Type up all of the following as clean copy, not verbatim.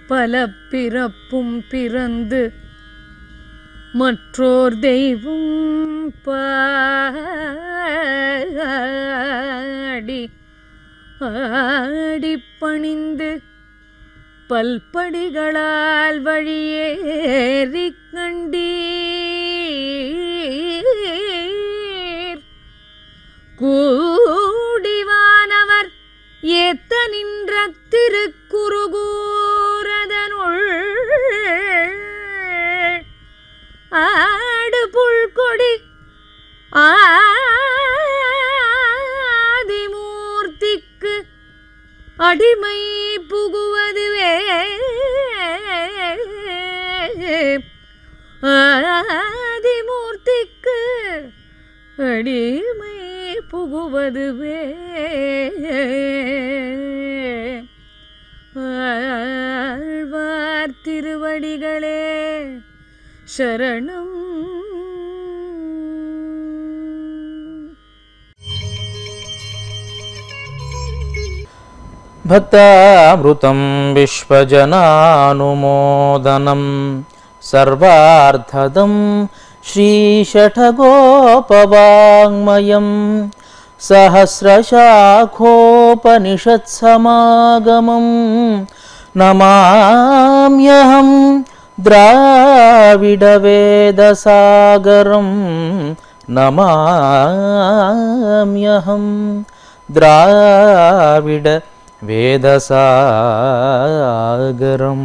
பல பிறப்பும் பிறந்து மற்றோர் தெய்வம் பாடி ஆடி பணிந்து பல்படிகளால் வழியேறி கண்டீர். கூடிவானவர் ஏத்த நின்ற திருக்குறுகூரதனுள் ஆடு புல்கொடி ஆதிமூர்த்திக்கு அடிமை புகுவதுவே. ஆதிமூர்த்திக்கு அடிமை புகுவதுவே. ஆழ்வார் திருவடிகளே சரணம். భక్తామృతం విశ్వజనానుమోదనం సర్వార్థదం శ్రీషఠగోపవాङ्మయం సహస్రశాఖోపనిషత్సమాగమం నమామ్యహం ద్రావిడవేదసాగరం నమామ్యహం ద్రావిడ వేదసాగరం.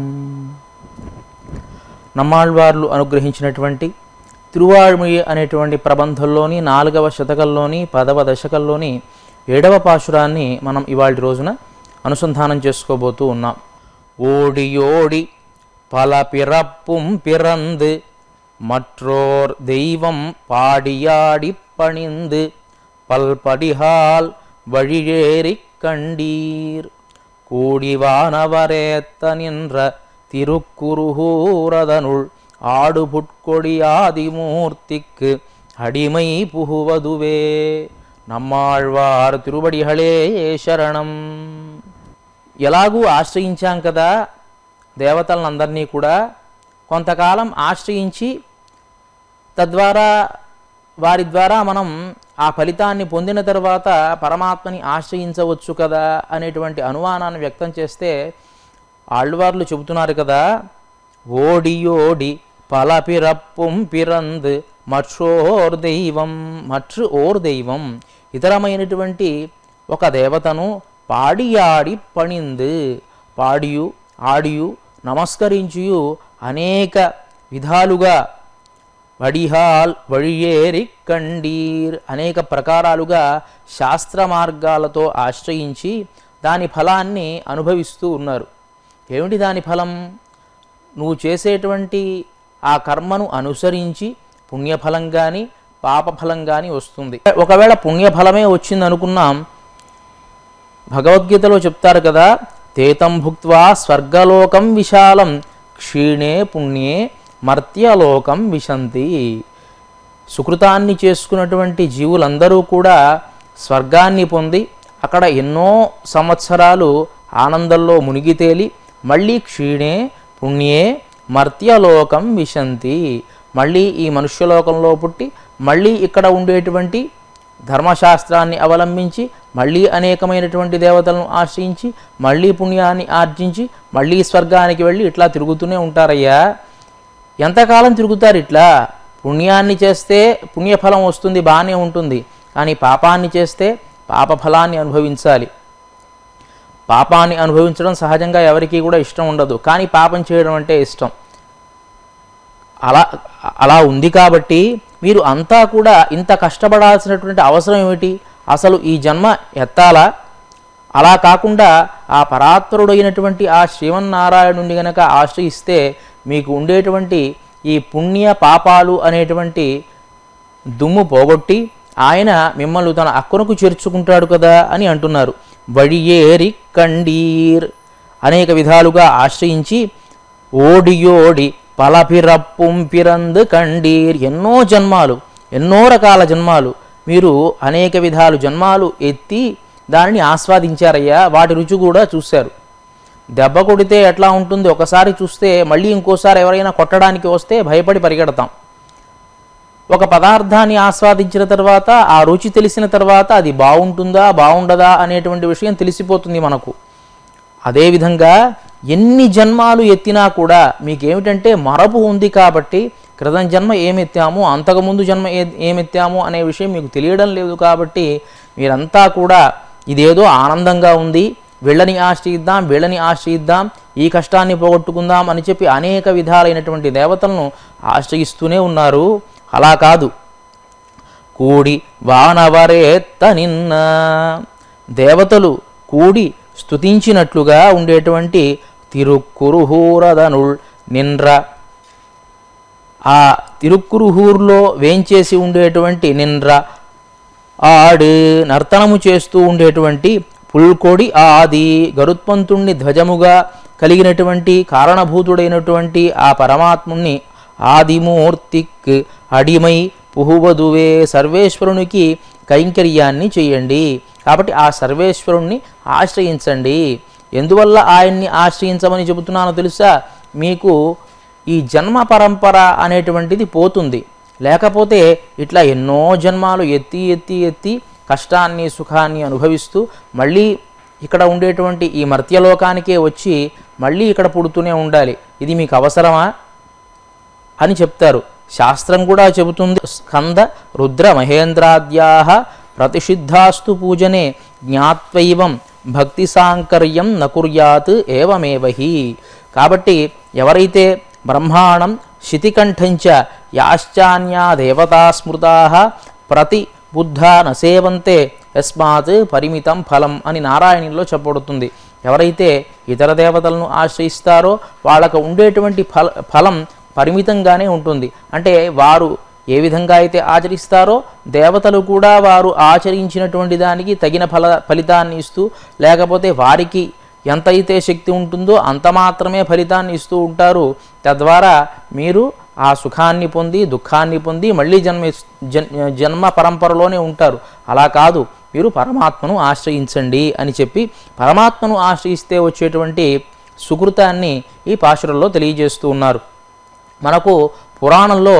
నమ్మాళ్వార్లు అనుగ్రహించినటువంటి తిరువాళ్మొഴി అనేటువంటి ప్రబంధంలోని 4వ శతకంలోని 10వ దశకంలోని 7వ పాశురాన్ని మనం ఇవాళ రోజున అనుసంధానం చేసుకోబోతూ ఉన్నాం. ఓడియోడి పల పిరప్పుం పిరందు మற்றோர் தெய்வம் பாடியாடி பணிந்து பல்படிகால் வழியேறி கண்டீர். கூடிவானவரேத்த நின்ற திருக்குறுகூரதனுள் ஆடுபுட்கொடி ஆதிமூர்த்திக்கு அடிமை புகுவதுவே. నమ్మాళ్వార్ తిరువడిகளே శరణం. ఎలాగూ ఆశ్రయించాం కదా దేవతలందరినీ కూడా, కొంతకాలం ఆశ్రయించి తద్వారా వారి ద్వారా మనం ఆ ఫలితాన్ని పొందిన తర్వాత పరమాత్మని ఆశ్రయించవచ్చు కదా అనేటువంటి అనుమానాన్ని వ్యక్తం చేస్తే ఆళ్వార్లు చెబుతున్నారు కదా, ఓడియోడి పల పిరప్పుం పిరందు మற்றோர் దైవం ఇతరమైనటువంటి ఒక దేవతను పాడియాడి పణిందు పాడియు ఆడియు నమస్కరించియు అనేక విధాలుగా వడిహాల్ వழிయేరి కండీర్ అనేక ప్రకారాలుగా శాస్త్ర మార్గాలతో ఆశ్రయించి దాని ఫలాన్ని అనుభవిస్తూ ఉన్నారు. ఏమిటి దాని ఫలం? నువ్వు చేసేటువంటి ఆ కర్మను అనుసరించి పుణ్యఫలం కానీ పాపఫలం కానీ వస్తుంది. ఒకవేళ పుణ్యఫలమే వచ్చింది అనుకున్నాం, భగవద్గీతలో చెప్తారు కదా, తేతం భుక్త్వా స్వర్గలోకం విశాలం క్షీణే పుణ్యే మర్త్యలోకం విశంతి. సుకృతాన్ని చేసుకున్నటువంటి జీవులందరూ కూడా స్వర్గాన్ని పొంది అక్కడ ఎన్నో సంవత్సరాలు ఆనందంలో మునిగి తేలి మళ్ళీ క్షీణే పుణ్యే మర్త్యలోకం విశంతి, మళ్ళీ ఈ మనుష్యలోకంలో పుట్టి మళ్ళీ ఇక్కడ ఉండేటువంటి ధర్మశాస్త్రాన్ని అవలంబించి మళ్ళీ అనేకమైనటువంటి దేవతలను ఆశ్రయించి మళ్ళీ పుణ్యాన్ని ఆర్జించి మళ్ళీ స్వర్గానికి వెళ్ళి ఇట్లా తిరుగుతూనే ఉంటారయ్యా. ఎంతకాలం తిరుగుతారు ఇట్లా? పుణ్యాన్ని చేస్తే పుణ్యఫలం వస్తుంది, బాగానే ఉంటుంది, కానీ పాపాన్ని చేస్తే పాపఫలాన్ని అనుభవించాలి. పాపాన్ని అనుభవించడం సహజంగా ఎవరికీ కూడా ఇష్టం ఉండదు, కానీ పాపం చేయడం అంటే ఇష్టం. అలా ఉంది కాబట్టి మీరు అంతా కూడా ఇంత కష్టపడాల్సినటువంటి అవసరం ఏమిటి? అసలు ఈ జన్మ ఎత్తాలా? అలా కాకుండా ఆ పరాత్పరుడైనటువంటి ఆ శ్రీమన్నారాయణుని గనక ఆశ్రయిస్తే మీకు ఉండేటువంటి ఈ పుణ్య పాపాలు అనేటువంటి దుమ్ము పోగొట్టి ఆయన మిమ్మల్ని తన అక్కునకు చేర్చుకుంటాడు కదా అని అంటున్నారు. వడియేరి కండీర్ అనేక విధాలుగా ఆశ్రయించి ఓడియోడి పలపిరప్పుం పిరందు కండీర్ ఎన్నో జన్మాలు, ఎన్నో రకాల జన్మాలు మీరు అనేక విధాలు జన్మాలు ఎత్తి దానిని ఆస్వాదించారయ్యా, వాటి రుచి కూడా చూశారు. దెబ్బ కొడితే ఎట్లా ఉంటుంది, ఒకసారి చూస్తే మళ్ళీ ఇంకోసారి ఎవరైనా కొట్టడానికి వస్తే భయపడి పరిగెడతాం. ఒక పదార్థాన్ని ఆస్వాదించిన తర్వాత ఆ రుచి తెలిసిన తర్వాత అది బాగుంటుందా బాగుండదా అనేటువంటి విషయం తెలిసిపోతుంది మనకు. అదేవిధంగా ఎన్ని జన్మాలు ఎత్తినా కూడా మీకేమిటంటే మరపు ఉంది కాబట్టి క్రితం జన్మ ఏమెత్తాము అంతకుముందు జన్మ ఏమెత్తాము అనే విషయం మీకు తెలియడం లేదు కాబట్టి మీరంతా కూడా ఇదేదో ఆనందంగా ఉంది, వీళ్ళని ఆశ్రయిద్దాం వీళ్ళని ఆశ్రయిద్దాం, ఈ కష్టాన్ని పోగొట్టుకుందాం అని చెప్పి అనేక విధాలైనటువంటి దేవతలను ఆశ్రయిస్తూనే ఉన్నారు. అలా కాదు, కూడి వానవరేత్త నిన్న దేవతలు కూడి స్తుతించినట్లుగా ఉండేటువంటి తిరుక్కురుహూరదనుల్ నిండ్ర, ఆ తిరుక్కురుహూరులో వేంచేసి ఉండేటువంటి నిండ్ర ఆడు నర్తనము చేస్తూ ఉండేటువంటి పుల్కొడి ఆది గరుత్మంతుణ్ణి ధ్వజముగా కలిగినటువంటి కారణభూతుడైనటువంటి ఆ పరమాత్ముణ్ణి ఆదిమూర్తిక్ అడిమై పుహువదువే సర్వేశ్వరునికి కైంకర్యాన్ని చేయండి. కాబట్టి ఆ సర్వేశ్వరుణ్ణి ఆశ్రయించండి. ఎందువల్ల ఆయన్ని ఆశ్రయించమని చెబుతున్నానో తెలుసా? మీకు ఈ జన్మ పరంపర అనేటువంటిది పోతుంది. లేకపోతే ఇట్లా ఎన్నో జన్మాలు ఎత్తి ఎత్తి ఎత్తి కష్టాన్ని సుఖాన్ని అనుభవిస్తూ మళ్ళీ ఇక్కడ ఉండేటువంటి ఈ మర్త్యలోకానికే వచ్చి మళ్ళీ ఇక్కడ పుడుతూనే ఉండాలి. ఇది మీకు అవసరమా అని చెప్తారు. శాస్త్రం కూడా చెబుతుంది, స్కంద రుద్ర మహేంద్రాద్యాః ప్రతిషిద్ధాస్తు పూజనే జ్ఞాత్వైవం భక్తి సాంకర్యం నకుర్యాత్ ఏవమేవహి. కాబట్టి ఎవరైతే బ్రహ్మాణం శితికంఠంచ యాశ్చాన్యా దేవతా స్మృతాః ప్రతి బుద్ధా నసేవంతే యస్మాత్ పరిమితం ఫలం అని నారాయణంలో చెప్పబడుతుంది. ఎవరైతే ఇతర దేవతలను ఆశ్రయిస్తారో వాళ్ళకు ఉండేటువంటి ఫలం పరిమితంగానే ఉంటుంది. అంటే వారు ఏ విధంగా అయితే ఆచరిస్తారో దేవతలు కూడా వారు ఆచరించినటువంటి దానికి తగిన ఫలితాన్ని ఇస్తూ, లేకపోతే వారికి ఎంతైతే శక్తి ఉంటుందో అంత మాత్రమే ఫలితాన్ని ఇస్తూ ఉంటారు. తద్వారా మీరు ఆ సుఖాన్ని పొంది దుఃఖాన్ని పొంది మళ్ళీ జన్మ పరంపరలోనే ఉంటారు. అలా కాదు, మీరు పరమాత్మను ఆశ్రయించండి అని చెప్పి పరమాత్మను ఆశ్రయిస్తే వచ్చేటువంటి సుకృతాన్ని ఈ పాశురంలో తెలియజేస్తూ ఉన్నారు. మనకు పురాణంలో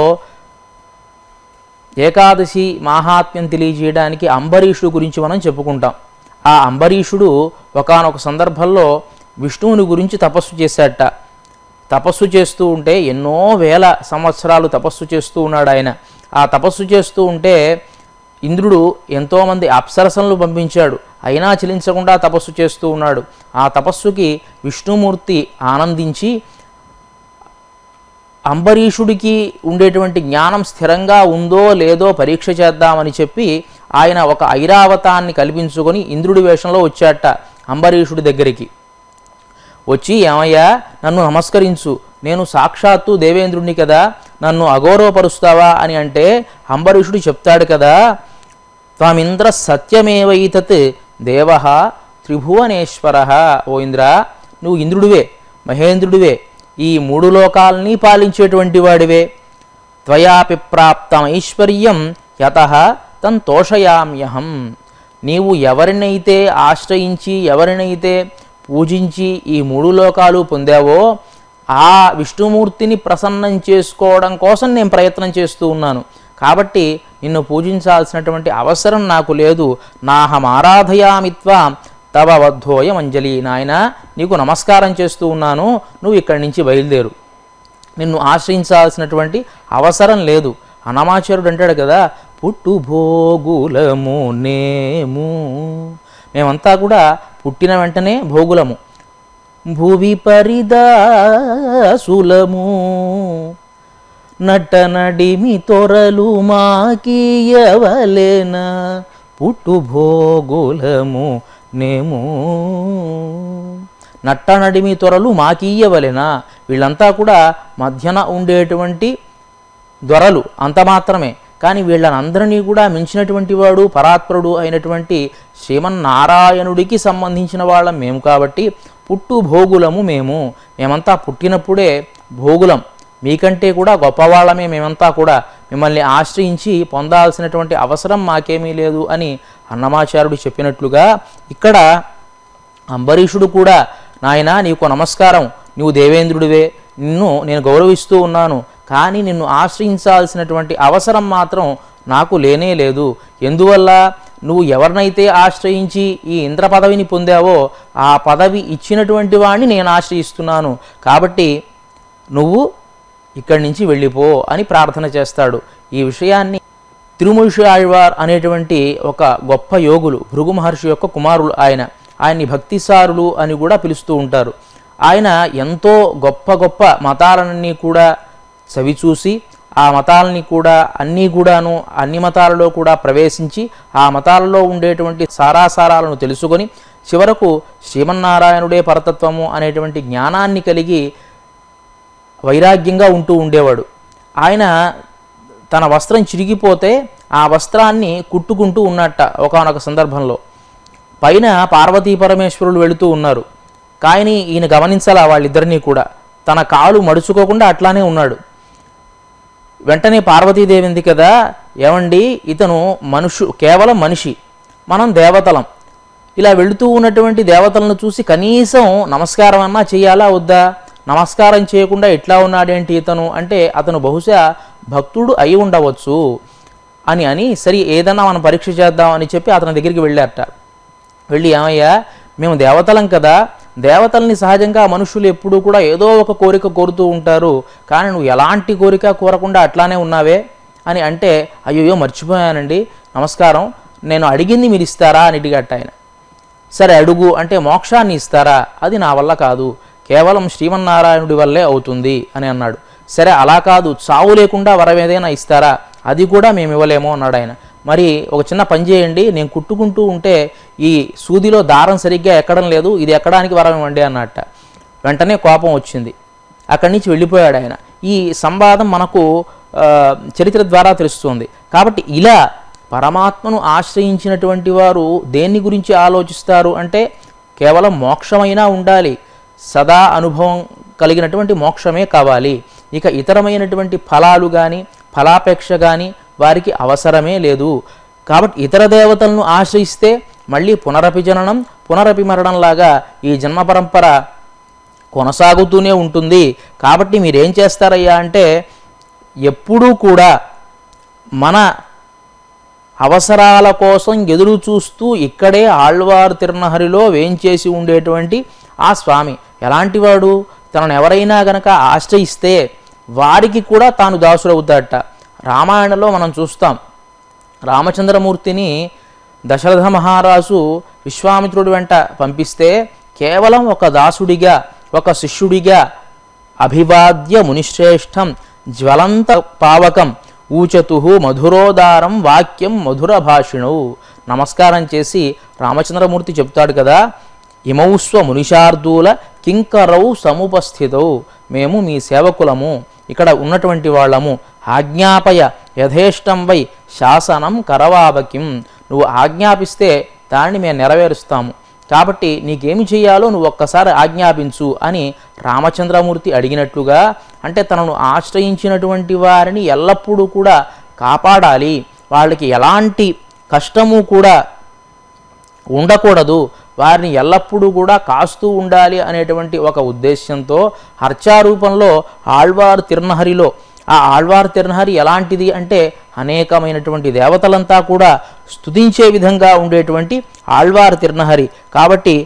ఏకాదశి మాహాత్మ్యం తెలియజేయడానికి అంబరీషుడు గురించి మనం చెప్పుకుంటాం. ఆ అంబరీషుడు ఒకానొక సందర్భంలో విష్ణువుని గురించి తపస్సు చేశాట. తపస్సు చేస్తూ ఉంటే ఎన్నో వేల సంవత్సరాలు తపస్సు చేస్తూ ఉన్నాడు ఆయన. ఆ తపస్సు చేస్తూ ఉంటే ఇంద్రుడు ఎంతోమంది అప్సరసలను పంపించాడు, అయినా చెలించకుండా తపస్సు చేస్తూ ఉన్నాడు. ఆ తపస్సుకి విష్ణుమూర్తి ఆనందించి అంబరీషుడికి ఉండేటువంటి జ్ఞానం స్థిరంగా ఉందో లేదో పరీక్ష చేద్దామని చెప్పి ఆయన ఒక ఐరావతాన్ని కల్పించుకొని ఇంద్రుడి వేషంలో వచ్చాట అంబరీషుడి దగ్గరికి. వచ్చి, ఏమయ్యా నన్ను నమస్కరించు, నేను సాక్షాత్తు దేవేంద్రుడిని కదా, నన్ను అగౌరవపరుస్తావా అని అంటే అంబరీషుడు చెప్తాడు కదా, త్వమింద్ర సత్యమేవైతత్ దేవః త్రిభువనేశ్వరః. ఓ ఇంద్ర, నువ్వు ఇంద్రుడివే, మహేంద్రుడివే, ఈ మూడు లోకాలని పాలించేటువంటి వాడివే. త్వయాపి ప్రాప్తమైశ్వర్యం యతః తంతోషయామ్యహం. నీవు ఎవరినైతే ఆశ్రయించి ఎవరినైతే పూజించి ఈ మూడు లోకాలు పొందావో ఆ విష్ణుమూర్తిని ప్రసన్నం చేసుకోవడం కోసం నేను ప్రయత్నం చేస్తూ ఉన్నాను. కాబట్టి నిన్ను పూజించాల్సినటువంటి అవసరం నాకు లేదు. నాహం ఆరాధయామిత్వా తవ వద్ధోయం అంజలి. నాయన, నీకు నమస్కారం చేస్తూ ఉన్నాను, నువ్వు ఇక్కడి నుంచి బయలుదేరు, నిన్ను ఆశ్రయించాల్సినటువంటి అవసరం లేదు. అన్నమాచార్యుడు అంటాడు కదా, పుట్టు భోగులము నేము, మేమంతా కూడా పుట్టిన వెంటనే భోగులము, భువి పరిదాసులము, నటనడిమి తొరలు మాకీయవలెన, పుట్టు భోగులము నేము. నట్టనడిమి త్వరలు మాకీయవలెన. వీళ్ళంతా కూడా మధ్యన ఉండేటువంటి దొరలు అంత మాత్రమే. కానీ వీళ్ళనందరినీ కూడా మించినటువంటి వాడు పరాత్పరుడు అయినటువంటి శ్రీమన్నారాయణుడికి సంబంధించిన వాళ్ళం మేము. కాబట్టి పుట్టు భోగులము మేము, మేమంతా పుట్టినప్పుడే భోగులం, మీకంటే కూడా గొప్పవాళ్ళమే మేమంతా కూడా, మిమ్మల్ని ఆశ్రయించి పొందాల్సినటువంటి అవసరం మాకేమీ లేదు అని అన్నమాచార్యుడు చెప్పినట్లుగా ఇక్కడ అంబరీషుడు కూడా నాయనా నీకు నమస్కారం, నువ్వు దేవేంద్రుడివే, నిన్ను నేను గౌరవిస్తూ ఉన్నాను, కానీ నిన్ను ఆశ్రయించాల్సినటువంటి అవసరం మాత్రం నాకు లేనే లేదు. ఎందువల్ల? నువ్వు ఎవరినైతే ఆశ్రయించి ఈ ఇంద్ర పదవిని పొందావో ఆ పదవి ఇచ్చినటువంటి వాడిని నేను ఆశ్రయిస్తున్నాను, కాబట్టి నువ్వు ఇక్కడి నుంచి వెళ్ళిపో అని ప్రార్థన చేస్తాడు. ఈ విషయాన్ని తిరుమూషి ఆళ్వార్ అనేటువంటి ఒక గొప్ప యోగులు, భృగు మహర్షి యొక్క కుమారులు ఆయన్ని భక్తిసారులు అని కూడా పిలుస్తూ ఉంటారు. ఆయన ఎంతో గొప్ప గొప్ప మతాలన్నీ కూడా చవిచూసి ఆ మతాలని కూడా అన్ని మతాలలో కూడా ప్రవేశించి ఆ మతాలలో ఉండేటువంటి సారాసారాలను తెలుసుకొని చివరకు శ్రీమన్నారాయణుడే పరతత్వము అనేటువంటి జ్ఞానాన్ని కలిగి వైరాగ్యంగా ఉంటూ ఉండేవాడు. ఆయన తన వస్త్రం చిరిగిపోతే ఆ వస్త్రాన్ని కుట్టుకుంటూ ఉన్నట్ట ఒకానొక సందర్భంలో. పైన పార్వతీ పరమేశ్వరులు వెళుతూ ఉన్నారు, కానీ ఈయన గమనించాల వాళ్ళిద్దరినీ కూడా. తన కాలు మడుచుకోకుండా అట్లానే ఉన్నాడు. వెంటనే పార్వతీదేవి ఉంది కదా, ఏమండి ఇతను కేవలం మనిషి, మనం దేవతలం, ఇలా వెళుతూ ఉన్నటువంటి దేవతలను చూసి కనీసం నమస్కారం అన్నా చేయాలా వద్దా? నమస్కారం చేయకుండా ఇట్లా ఉన్నాడేంటి ఇతను అంటే అతను బహుశా భక్తుడు అయి ఉండవచ్చు అని సరి ఏదన్నా మనం పరీక్ష చేద్దాం అని చెప్పి అతని దగ్గరికి వెళ్ళారట. వెళ్ళి, ఏమయ్యా మేము దేవతలం కదా, దేవతల్ని సహజంగా మనుషులు ఎప్పుడూ కూడా ఏదో ఒక కోరిక కోరుతూ ఉంటారు, కానీ నువ్వు ఎలాంటి కోరిక కోరకుండా అట్లానే ఉన్నావే అని అంటే, అయ్యో మర్చిపోయానండి, నమస్కారం, నేను అడిగింది మీరు ఇస్తారా అని అడిగట్ట ఆయన. సరే అడుగు అంటే, మోక్షాన్ని ఇస్తారా? అది నా వల్ల కాదు, కేవలం శ్రీమన్నారాయణుడి వల్లే అవుతుంది అని అన్నాడు. సరే అలా కాదు, చావు లేకుండా వరం ఏదైనా ఇస్తారా? అది కూడా మేము ఇవ్వలేమో అన్నాడు ఆయన. మరి ఒక చిన్న పని చేయండి, నేను కుట్టుకుంటూ ఉంటే ఈ సూదిలో దారం సరిగ్గా ఎక్కడం లేదు, ఇది ఎక్కడానికి వరం ఇవ్వండి అన్నట్ట. వెంటనే కోపం వచ్చింది, అక్కడి నుంచి వెళ్ళిపోయాడు ఆయన. ఈ సంవాదం మనకు చరిత్ర ద్వారా తెలుస్తుంది. కాబట్టి ఇలా పరమాత్మను ఆశ్రయించినటువంటి వారు దేన్ని గురించి ఆలోచిస్తారు అంటే కేవలం మోక్షమైనా ఉండాలి, సదా అనుభవం కలిగినటువంటి మోక్షమే కావాలి, ఇక ఇతరమైనటువంటి ఫలాలు కానీ ఫలాపేక్ష కానీ వారికి అవసరమే లేదు. కాబట్టి ఇతర దేవతలను ఆశ్రయిస్తే మళ్ళీ పునరపి జననం పునరపి మరణంలాగా ఈ జన్మ పరంపర కొనసాగుతూనే ఉంటుంది. కాబట్టి మీరేం చేస్తారయ్యా అంటే ఎప్పుడూ కూడా మన అవసరాల కోసం ఎదురు చూస్తూ ఇక్కడే ఆళ్వార్ తిరునహరిలో వేంచేసి ఉండేటువంటి ఆ స్వామి ఎలాంటివాడు? తనను ఎవరైనా గనక ఆశ్రయిస్తే వారికి కూడా తాను దాసుడవుతాడట. రామాయణంలో మనం చూస్తాం, రామచంద్రమూర్తిని దశరథ మహారాజు విశ్వామిత్రుడి వెంట పంపిస్తే కేవలం ఒక దాసుడిగా ఒక శిష్యుడిగా అభివాద్య మునిశ్రేష్టం జ్వలంత పావకం ఊచతు మధురోదారం వాక్యం మధుర భాషిణౌ నమస్కారం చేసి రామచంద్రమూర్తి చెప్తాడు కదా, ఇమౌస్వ మునిషార్దూల కింకరౌ సముపస్థితౌ, మేము మీ సేవకులము, ఇక్కడ ఉన్నటువంటి వాళ్ళము, ఆజ్ఞాపయ యథేష్టం వై శాసనం కరవావకిం, నువ్వు ఆజ్ఞాపిస్తే దాన్ని మేము నెరవేరుస్తాము, కాబట్టి నీకేమి చేయాలో నువ్వు ఒక్కసారి ఆజ్ఞాపించు అని రామచంద్రమూర్తి అడిగినట్లుగా, అంటే తనను ఆశ్రయించినటువంటి వారిని ఎల్లప్పుడూ కూడా కాపాడాలి, వాళ్ళకి ఎలాంటి కష్టము కూడా ఉండకూడదు, వారిని ఎల్లప్పుడూ కూడా కాస్తూ ఉండాలి అనేటువంటి ఒక ఉద్దేశ్యంతో అర్చారూపంలో ఆళ్వార్ తిరునహరిలో, ఆ ఆళ్వార్ తిరునహరి ఎలాంటిది అంటే అనేకమైనటువంటి దేవతలంతా కూడా స్తుతించే విధంగా ఉండేటువంటి ఆళ్వార్ తిరునహరి. కాబట్టి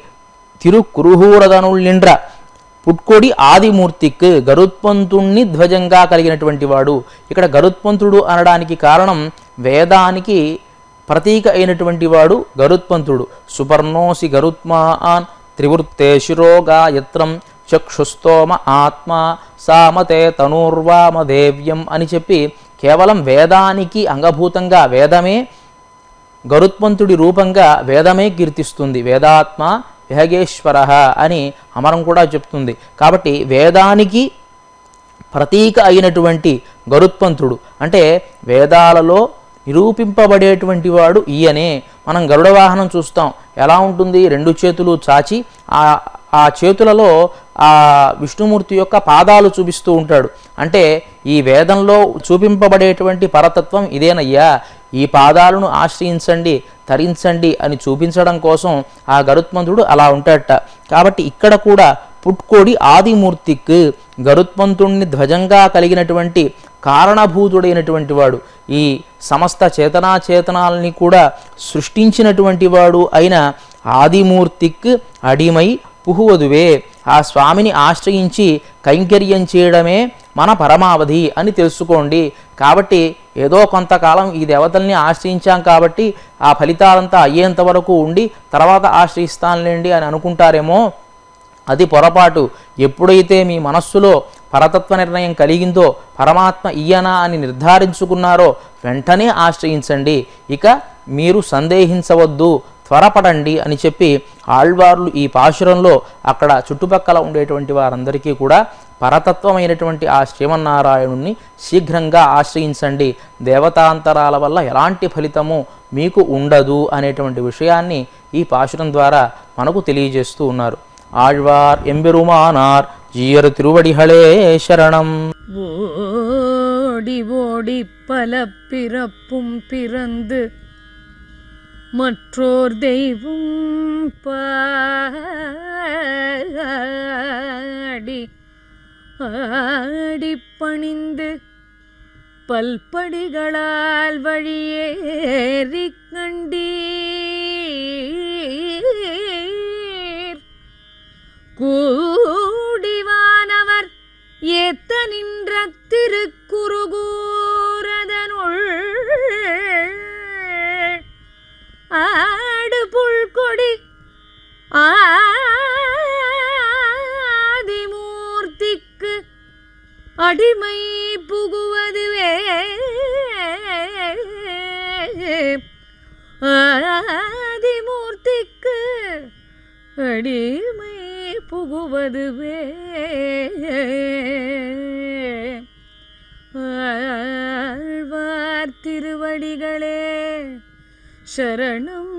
తిరుకురుహూరదనుల్నిండ్ర పుట్కొడి ఆదిమూర్తికి గరుత్పంతుణ్ణి ధ్వజంగా కలిగినటువంటి వాడు. ఇక్కడ గరుత్పంతుడు అనడానికి కారణం వేదానికి ప్రతీక అయినటువంటి వాడు గరుత్పంతుడు. సుపర్ణోసి గరుత్మాన్ త్రివృత్తే శిరోగాయత్రం చక్షుస్తోమ ఆత్మ సామతే తనూర్వామదేవ్యం అని చెప్పి కేవలం వేదానికి అంగభూతంగా వేదమే గరుత్మంతుడి రూపంగా వేదమే కీర్తిస్తుంది. వేదాత్మ విహగేశ్వర అని అమరం కూడా చెప్తుంది. కాబట్టి వేదానికి ప్రతీక అయినటువంటి గరుత్మంతుడు అంటే వేదాలలో నిరూపింపబడేటువంటి వాడు ఈయనే. మనం గరుడ వాహనం చూస్తాం, ఎలా ఉంటుంది? రెండు చేతులు చాచి ఆ చేతులలో ఆ విష్ణుమూర్తి యొక్క పాదాలు చూపిస్తూ ఉంటాడు. అంటే ఈ వేదంలో చూపింపబడేటువంటి పరతత్వం ఇదేనయ్యా, ఈ పాదాలను ఆశ్రయించండి, తరించండి అని చూపించడం కోసం ఆ గరుత్మంతుడు అలా ఉంటాడట. కాబట్టి ఇక్కడ కూడా పుట్కోడి ఆదిమూర్తికి, గరుత్మంతుణ్ణి ధ్వజంగా కలిగినటువంటి కారణభూతుడైనటువంటి వాడు, ఈ సమస్త చేతనాచేతనాలని కూడా సృష్టించినటువంటి వాడు అయిన ఆదిమూర్తికి అడిమై పుహువదువే, ఆ స్వామిని ఆశ్రయించి కైంకర్యం చేయడమే మన పరమావధి అని తెలుసుకోండి. కాబట్టి ఏదో కొంతకాలం ఈ దేవతల్ని ఆశ్రయించాం కాబట్టి ఆ ఫలితాలంతా అయ్యేంత వరకు ఉండి తర్వాత ఆశ్రయిస్తానులేండి అని అనుకుంటారేమో, అది పొరపాటు. ఎప్పుడైతే మీ మనస్సులో పరతత్వ నిర్ణయం కలిగిందో, పరమాత్మ ఈయన అని నిర్ధారించుకున్నారో వెంటనే ఆశ్రయించండి, ఇక మీరు సందేహించవద్దు, త్వరపడండి అని చెప్పి ఆళ్వార్లు ఈ పాశురంలో అక్కడ చుట్టుపక్కల ఉండేటువంటి వారందరికీ కూడా పరతత్వమైనటువంటి ఆ శ్రీమన్నారాయణుణ్ణి శీఘ్రంగా ఆశ్రయించండి, దేవతాంతరాల వల్ల ఎలాంటి ఫలితము మీకు ఉండదు అనేటువంటి విషయాన్ని ఈ పాశురం ద్వారా మనకు తెలియజేస్తూ ఉన్నారు. ఆళ్వార్ ఎంబెరుమానార్ జీయర్ తిరువడిహళే శరణం. ஓடி ஓடி பல பிறப்பும் பிறந்து மற்றோர் தெய்வம் பாடி ஆடி பணிந்து பல்படிகளால் வழியேறி கண்டீர், கூடிவானவர் ஏத்த நின்ற திருக்குறுகூரதனுள் ஆடு புல்கொடி ஆதிமூர்த்திக்கு அடிமை புகுவதுவே, ஆதிமூர்த்திக்கு அடிமை புகுவதுவே. ஆழ்வார் திருவடிகளே சரணம்.